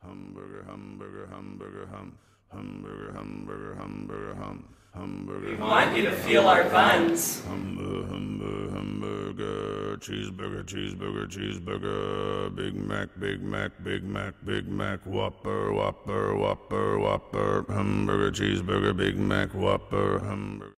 Hamburger, hamburger, hamburger, hamburger, hamburger, hamburger, hamburger. We want you to feel our buns. Hamburger, hamburger, cheeseburger, cheeseburger, cheeseburger, Big Mac, Big Mac, Big Mac, Big Mac, Whopper, Whopper, Whopper, Whopper, hamburger, cheeseburger, Big Mac, Whopper, hamburger.